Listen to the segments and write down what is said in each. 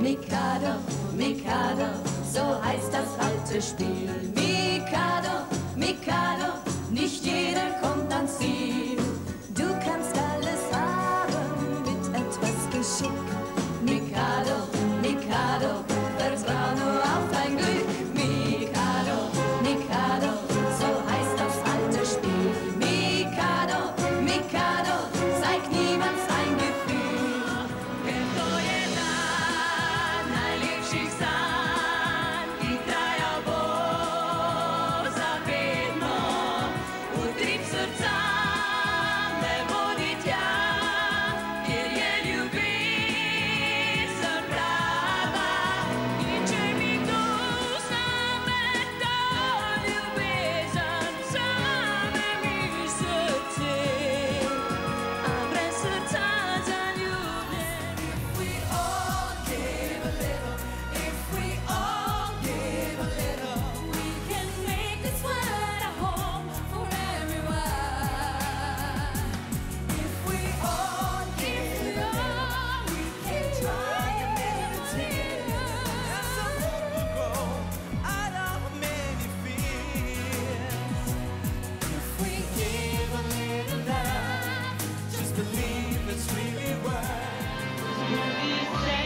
Mikado, Mikado, so heißt das alte Spiel. Mikado, Mikado, nicht jeder kommt ans Ziel. Du kannst alles haben mit etwas Geschick. Mikado, Mikado, vertrau nur auf dein Glück. Mikado, Mikado, so heißt das alte Spiel. Mikado, Mikado, zeig niemand sein Gefühl. To je dan najlepših sanj, ki traja bo za vedno. Utrip srca me vodi tja, kjer je ljubezen prava. In če mi kdo vzame to ljubezen, vzame mi srce, a brez srca zaljubljen. If we all give a little, if we all give a little, we can make this world a home for everyone. If we all give a little, we can try a meditate. Out of many fears. If we give a little love, Just believe it's really worth. zgodi se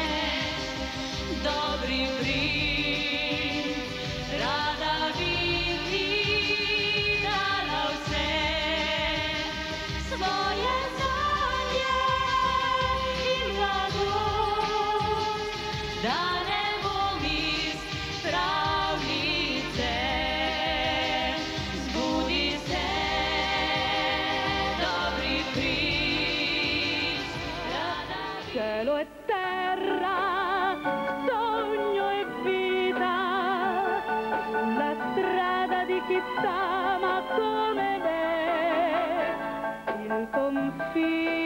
dobri prid, rada bi ti dala vse svoje znanje in radost, da ne bom iz pravljice. Zbudi se, dobri prid, rada bi Cielo e terra, sogno e vita, sulla strada di chi t'ama come me, il confine